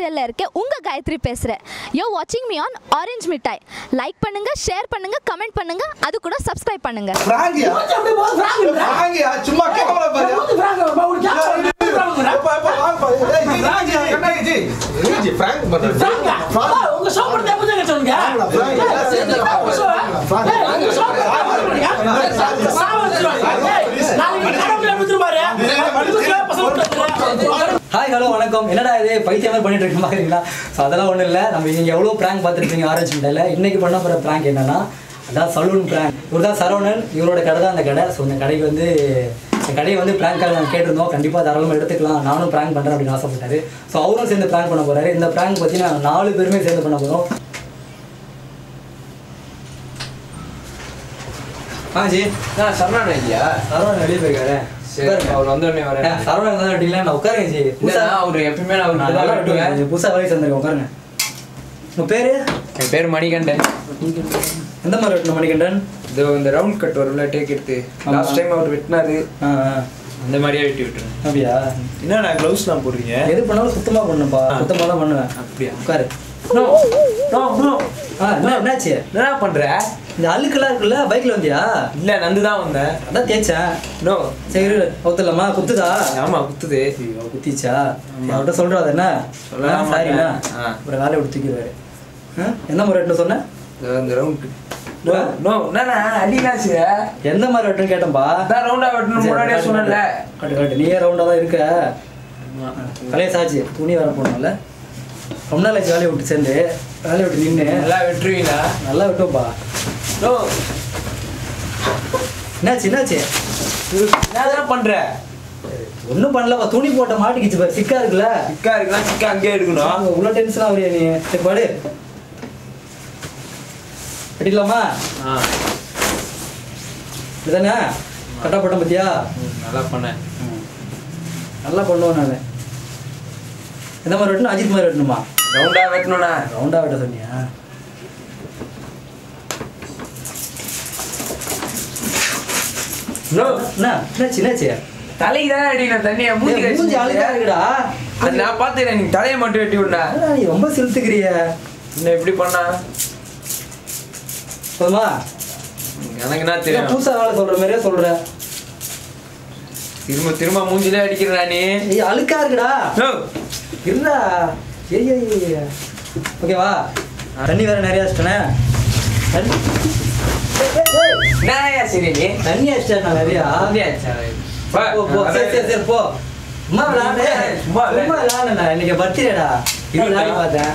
சேனல்ல இருக்க உங்க காயத்ரி பேசுறேன். யூ வாட்சிங் மீ ஆன் ஆரஞ்சு மிட்டாய். லைக் பண்ணுங்க, ஷேர் பண்ணுங்க, கமெண்ட் பண்ணுங்க, அது கூட சப்ஸ்கிரைப் பண்ணுங்க. பிராங்கியா அப்படி போடு பிராங்கியா சும்மா கேமரா பாரு. பிராங்க ஒரு கேமரா அப்ப பிராங்கியா கண்ணாஜி ஜி பிராங்க் பண்ற. பிராங்க உங்க ஷாப் தேப்பங்க சொல்லுங்க. ஹாய் ஹலோ வணக்கம். என்னடா இது பைத்தியம் மாதிரி பண்ணிட்டு இருக்க மாதிரிங்களா? ஸோ அதெல்லாம் ஒன்றும் இல்லை. நம்ம நீங்கள் எவ்வளோ ப்ராங்க் பார்த்துருப்பீங்க ஆரஞ்சு மிட்டாயில். இன்றைக்கி பண்ண போகிற ப்ராங்க் என்னன்னா, அதான் சலூன் ப்ராங்க். இவர் தான் சரவணன், இவரோட கடை தான் அந்த கடை. ஸோ இந்த கடைக்கு வந்து இந்த கடையை வந்து ப்ராங்காக நாங்கள் கேட்டிருந்தோம். கண்டிப்பாக தாராளமாக எடுத்துக்கலாம், நானும் ப்ராங்க் பண்ணுறேன் அப்படின்னு ஆசைப்பட்டாரு. ஸோ அவரும் சேர்ந்து ப்ராங்க் பண்ண போகிறாரு. இந்த ப்ராங்க் பார்த்தீங்கன்னா 4 பேருமே சேர்ந்து பண்ண போகிறோம். ஜி சரவணன் இல்லையா? சரவணன் வெளியே போயிருக்காரு. அவர் வந்தோடனே வரேன். சரவணன் தான் வெட்டிங்களா? நான் உட்காருங்க ஜி. அவரு எப்பயுமே நான் புதுசாக வேலைக்கு வந்துருக்கேன், உட்காருங்க. உங்கள் பேர்? என் பேர் மணிகண்டன். எந்த மாதிரி வெட்டணும் மணிகண்டன்? இது இந்த ரவுண்ட் கட் வரும்ல, டேக் எடுத்து லாஸ்ட் டைம் அவர் வெட்டினாரு, அந்த மாதிரியே வெட்டி விட்டுருவேன். அப்படியா? என்ன நான் க்ளவுஸ்லாம் போடுறீங்க? எது பண்ணாலும் சுத்தமாக பண்ணுப்பா. சுத்தமாக தான் பண்ணுவேன். அப்படியா? உட்காரு. No no no. என்னாச்சு? என்ன பண்ற? இந்த அழுக்கெல்லாம் இருக்குல்ல, பைக்கில் வந்தியா? இல்ல, நந்து தான் வந்தேன். அதான் தேய்ச்சேன். நோ சரி அவுத்தலாமா? குத்துதா? ஆமா குத்துது. குத்திச்சா? அவர்கிட்ட சொல்றாது என்ன? சொல்லலாம். சாரிண்ணா. அப்புறம் வேலையை விட்டு தூக்கிடுவாரு. எந்த மாதிரி வெட்டணும் சொன்னேன்? இந்த ரவுண்ட் நோ நோ. என்னண்ணா அடிலாச்சு? எந்த மாதிரி வெட்டணும் கேட்டேன்பா. அதான் ரவுண்டா வெட்டணும் முன்னாடியே சொன்னேன்ல. கட்டு கட்டு, நீயே ரவுண்டாக தான் இருக்க. கலையை சாச்சு துணி வர போனோம்ல, ரொம்ப நாள் ஆச்சு வேலையை விட்டு சேர்ந்து. வேலையை விட்டு நின்று நல்லா வெட்டுருவீங்களா? நல்லா விட்டோம்ப்பா. நோ. என்னாச்சு என்னாச்சு? என்ன பண்ற? ஒன்றும் பண்ணலப்பா, துணி போட்ட மாட்டிக்கிச்சு பாரு. சிக்கா இருக்குல்ல? சிக்கா இருக்குன்னா சிக்கா அங்கேயே எடுக்கணும். அங்கே உள்ள டென்ஷனாக வரியா நீ? சரி பாடு, வெட்டிடலாமா? இதுதானே கட்டா போட்டேன் பத்தியா? நல்லா பண்ணேன். நல்லா பண்ணுவேன் நான். எந்த மாதிரி வெட்டணும்? அஜித் மாதிரி வெட்டணுமா? ரவுண்டா வெட்டணும்ண்ணா. ரவுண்டாக வெட்ட சொன்னியா? நோ. என்னாச்சு என்னாச்சு? தலைக்கு தானே அடிக்கணும் தண்ணியை. மூஞ்சி அழுக்கா இருக்குடா. அது நான் பார்த்துக்கிறேன். நீங்க தலையை மட்டும் வெட்டி விடா. நீ ரொம்ப சிலுத்துக்கிறிய. என்ன எப்படி பண்ணா? போதுமா? எனக்கு என்ன தெரியும்? புதுசா வேலை சொல்ற மாதிரியே சொல்ற. திரும்ப திரும்ப மூஞ்சிலே அடிக்கிறா நீ. அழுக்கா இருக்குடா. இருடா. ஓகேவா? தண்ணி வேற நிறைய வச்சிட்டேனே. என்னையா சரி நீ தண்ணி வச்சிட்டேன் நான் நிறையா. போ போ. சரி சரி சரி போ. அம்மா விளாடு. சும்மா விளாடுண்ணா. இன்னைக்கு பர்த்டேடா. இது விளாடி பார்த்தேன்.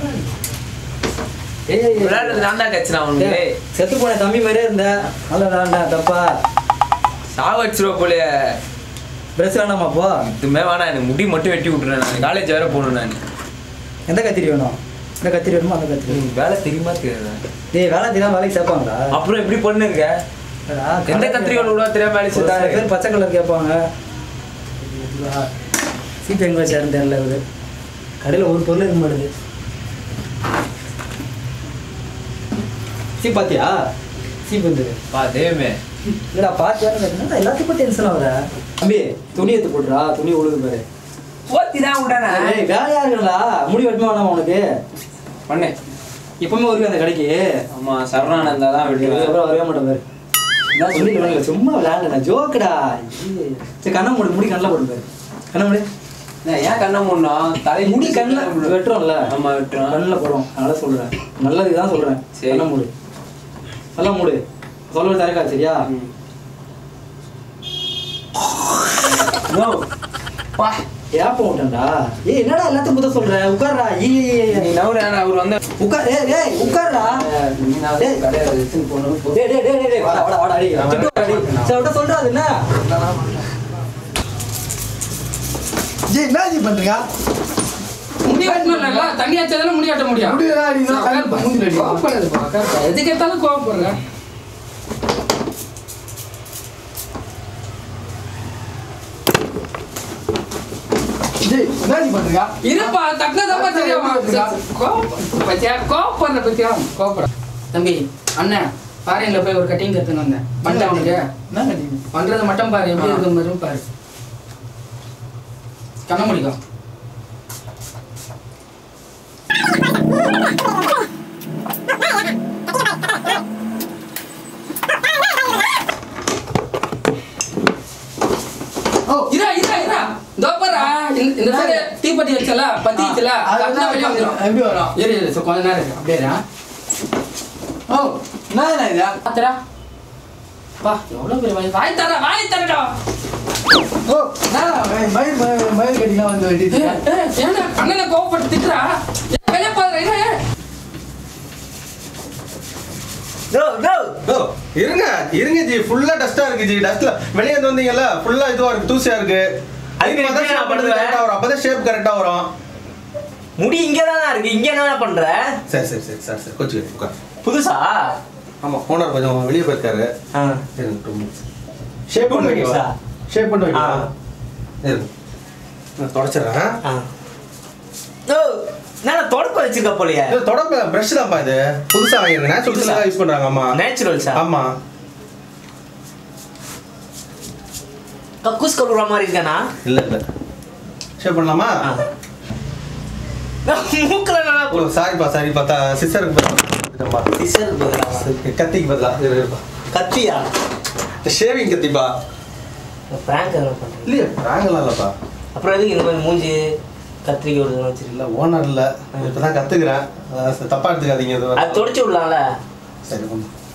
விளையாடுறது நான் தான் கட்சினா உனக்கு. செத்து போன தம்பி மாதிரியே இருந்த. நல்லா விளாண்டா. தப்பா சாவ வச்சிருவ போலைய. ட்ரெஸ் வேணாமா? போ. இதுமே வேணாம், எனக்கு முடி மட்டும் வெட்டி விட்டுறேன். நான் காலேஜ் வேற போகணும். நான் எந்த கத்திரி வேணும்? இந்த கத்திரி வேணுமா அந்த கத்திரி? வேலை தெரியுமா தெரியாது? டேய் வேலை தெரியாம வேலைக்கு சேர்ப்பாங்களா? அப்புறம் எப்படி பண்ணுங்க? எந்த கத்திரிகள் விடுவா தெரியாம வேலை செய்ய பேர் பச்சை கலர் கேட்பாங்க. சீப் எங்க வச்சாருன்னு தெரியல. இவரு கடையில் ஒரு பொருள் இருக்க மாட்டேது. சீப் பாத்தியா? சீப் வந்து தெய்வமே இல்லடா பாத்தியா? எல்லாத்தையும் பத்தி டென்ஷன் ஆகுற தம்பி. துணி எடுத்து போடுறா. துணி ஒழுங்கு பாரு. ஓத்திதான் விடானே. வேலையா இருக்குங்களா? முடி வெட்டுமா வேணாமா உனக்கு? பண்ணு. இப்பவுமே வருவேன் அந்த கடைக்கு. ஆமா சரணானந்தா தான் வெட்டுவேன். அப்புறம் வரவே மாட்டேன் பாரு. நான் சொல்லி சும்மா விளையாடுறேன். ஜோக்குடா. சரி கண்ணை மூடு. முடி கண்ணில் போட்டு பாரு. கண்ணை மூடு. ஏன் கண்ணை மூடணும்? தலை முடி கண்ணில் வெட்டுறோம்ல? ஆமா வெட்டுறோம். கண்ணில் போடுறோம். அதனால சொல்றேன். நல்லது தான் சொல்றேன். கண்ணை மூடு. நல்லா மூடு. சொல்றது தரக்கா சரியா? ஏப்ப விட்டேன்டா. ஏய் என்னடா எல்லாத்தையும் புத்த சொல்ற? உட்கார்றா. நீ நவுற அவர் வந்து உட்கார். ஏய் உட்கார்றா. டேய் கடையில எடுத்து போறோம். டேய் டேய் டேய் டேய் வாடா வாடா வாடா. அடி அடி. சரி சொல்றாது என்ன? ஜி என்ன ஜி பண்றீங்க? முடி வெட்டணும்ல, தண்ணி வச்சாதானே முடி வெட்ட முடியும். முடியல நீ தான் கரெக்ட் மூஞ்சி அடி. கோவப்படுறதுப்பா, கரெக்ட். எதுக்கு எடுத்தாலும் கோவப்படுற. ஜி என்ன ஜி பண்றீங்க? இருப்பா, தக்கதப்பா தெரியாம கோவப்படுற பத்தியா? கோவப்பட தம்பி. அண்ணன் பாரின்ல போய் ஒரு கட்டிங் கத்துன்னு வந்தேன். பண்ணிட்டேன் உனக்கு. என்ன கட்டிங் பண்றது மட்டும் பாரு, எப்படி இருக்கு மாதிரி பாரு. கண்ண முடிக்கும். இந்த சைடு தீப்பெட்டி வச்சல பத்தி வச்சல கண்ணா வெளிய வந்துரும் எப்படி வரும் ஏறி கொஞ்ச நேரம் இருக்கு அப்படியே ஓ என்ன இது பாத்தடா வா எவ்வளவு பெரிய வாய் தரடா ஓ நான் மயில் கட்டிலாம் வந்து வெட்டிட்டு ஏன்னா அண்ணனை கோவப்பட்டு திட்டுறா வெளிய பாரு இருங்க ஜி ஃபுல்லா டஸ்டா இருக்கு ஜி டஸ்ட்ல வெளிய வந்தீங்கல்ல ஃபுல்லா இதுவா இருக்கு தூசியா இருக்கு அப்பதான் ஷேப் கரெக்டா வரும் முடி இங்கதான் இருக்கு இங்க என்ன பண்ற சரி கொஞ்சம் உட்கார் புதுசா ஆமா ஓனர் கொஞ்சம் வெளிய போயிருக்காரு ஷேப் பண்ணி வைக்கவா ஷேப் பண்ணி வைக்கவா நான் தொடச்சிடுறேன் நான் தொடக்க வச்சிருக்க போலியா தொடக்க பிரஷ் தான்ப்பா இது புதுசா வாங்கிருக்கேன் நேச்சுரல்ஸ் யூஸ் பண்றாங்க அம்மா நேச்சுரல்ஸா ஆமா கக்கூஸ் கழுவுற மாதிரி இருக்கானா இல்ல ஷேப் பண்ணலாமா மூக்கல நான் சாரிப்பா சிஸ்டருக்கு பதிலா சிசர் பதிலா கத்திக்கு பதிலா கத்தியா ஷேவிங் கத்திப்பா பிராங்க் என்ன பண்ற இல்லையா பிராங்கெல்லாம் இல்லப்பா அப்புறம் எதுக்கு இந்த மாதிரி மூஞ்சி கத்திரிக்கை விடுறதுன்னு வச்சிருக்கல ஓனர் இல்ல இப்பதான் கத்துக்கிறேன் தப்பா எடுத்துக்காதீங்க அது தொடச்சு விடலாம்ல சரி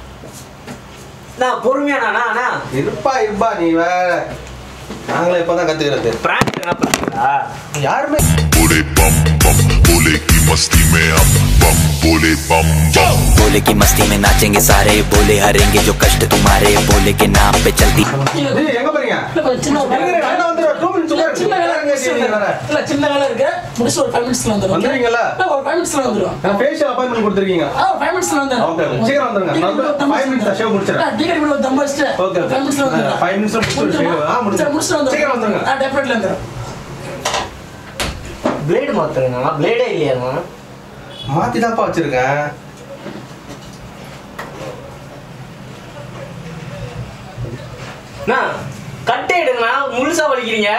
நான் பொறுமையானா அண்ணா இருப்பா நீ வேற நாங்களே இப்பதான் கத்துக்கிறது பிராங்க் என்ன பண்றீங்களா யாருமே बोले बम बम बोले की मस्ती में हम बम बोले बम बम बोले की मस्ती में नाचेंगे सारे बोले हरेंगे जो कष्ट तुम्हारे बोले के नाम पे चलती டேய் எங்க போறீங்க சின்ன அண்ணா வந்துரு 2 மினிட்ஸ் உட்காரு சின்ன வேலை இருக்கு முடிச்சு ஒரு 5 மினிட்ஸ்ல வந்துரும் வந்துறீங்களா ஒரு 5 மினிட்ஸ்ல வந்துரும் நான் ஃபேஷியல் அப்பாயின்ட்மென்ட் கொடுத்திருக்கீங்க ஒரு 5 மினிட்ஸ்ல வந்துரும் ஓகே சீக்கிரம் வந்துருங்க நான் 5 மினிட்ஸ் ஷேவ் முடிச்சறேன் டிக்கெட் பில் தம் வச்சிட்டு ஓகே 5 மினிட்ஸ்ல வந்துரும் 5 மினிட்ஸ்ல முடிச்சு வந்துரும் சீக்கிரம் வந்துருங்க டெஃபினெட்லி வந்துரும் பிளேட் மாத்துறேனா பிளேடே இல்லையாமா மாத்தி தான்ப்பா வச்சிருக்கேன் நான் கட்டை எடுங்கண்ணா முழுசா வலிக்கிறீங்க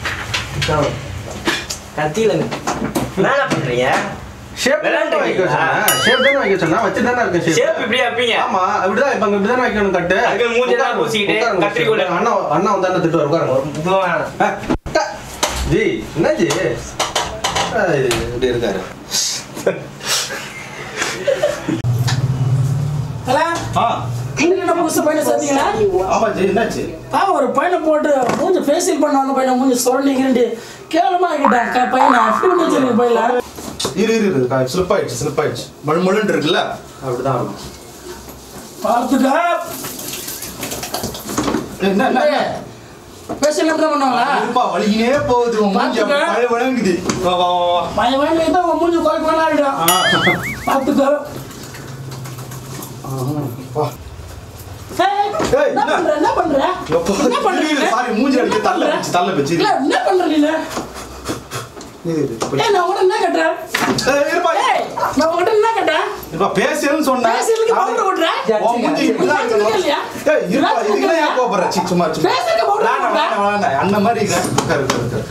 கத்தியில என்ன பண்றீங்க ஷேப் தான வைக்க சொன்னா வச்சு தான இருக்கு ஷேப் இப்படியா வைப்பீங்க ஆமா அப்படிதான் இப்ப இப்படிதான் வைக்கணும் கட்டு அங்க மூஞ்சி தான் பூசிக்கிட்டு கத்திரிக்கோல அண்ணா வந்தா திட்டு உட்காருங்க ஜி என்ன ஜி இப்படி இருக்காரு என்ன புதுசு பையனை சேர்த்தீங்களா ஆமா ஜி என்னாச்சு ஒரு பையனை போட்டு மூஞ்சி ஃபேஷியல் பண்ண வந்த பையனை மூஞ்சி சொரண்டிங்கிறண்டு கேவலமா ஆகிட்டான் பையனை எப்படி பண்ணி வச்சிருக்க பையல இரு ஸ்லிப் ஆயிடுச்சு மழுன்னு இருக்குல்ல அப்படிதான் இருக்கும் பார்த்துக்க என்ன ஃபேஷியல் எப்படி பண்ணுவாங்களா இருப்பா வலிக்கினே போகுது உன் மூஞ்சி பழைய வழங்குது வா பையன் வாங்கி தான் உன் மூஞ்சி குறைக்க வேணா ஆகிடும் பார்த்துக்க என்ன பண்ற சாரி மூஞ்சி அடிக்க தள்ள வச்சு என்ன பண்ற நீ நான் உடனே என்ன கட்டுறேன் நான் உடனே என்ன கட்டேன் இப்ப பேசியல்னு சொன்னா பேசியலுக்கு பவுடர் ஓடுறேன் உன் மூஞ்சி இப்படிதான் இருக்கணும் ஏய் இருப்பா இதுல ஏன் கோபற சும்மா பேசியலுக்கு பவுடர் வேணாம் அந்த மாதிரி இருக்கு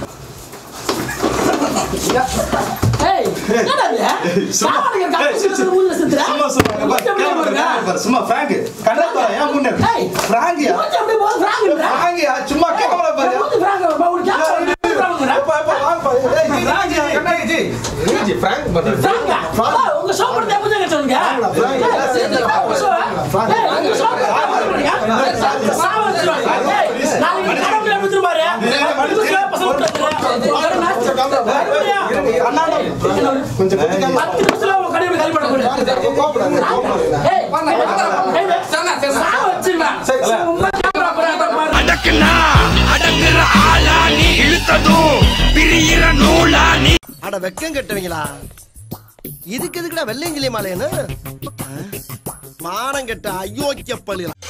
ஏய் என்னடா இது சாவடிங்க காசு மூஞ்சி செத்துற சும்மா பிராங்க் கண்ணத்தா ஏன் முன்னே பிராங்க் யா அப்படியே போ பிராங்க் யா சும்மா கேமரா பாரு பிராங்க் பவுடர் கேமரா உங்க சோப்பர் தேப்பதே கட்டங்க கொஞ்சம் அட வெக்கம் கட்டுவீங்களா இதுக்கு எதுக்குடா வெள்ளையங்கிலி மாலையன்னு மானம் கட்ட அயோக்கிய பள்ளிகளா